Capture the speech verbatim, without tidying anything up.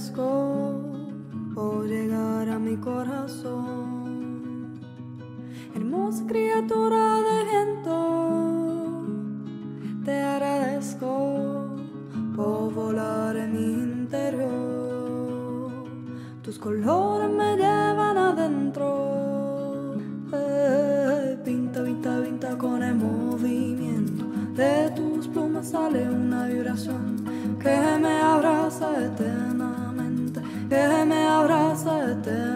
agradezco por llegar a mi corazón. Hermosa criatura de viento, te agradezco por volar en mi interior. Tus colores me llevan adentro. Eh, pinta, pinta, pinta con el movimiento de tus plumas sale una vibración que me abraza eternamente, que me abraza eternamente.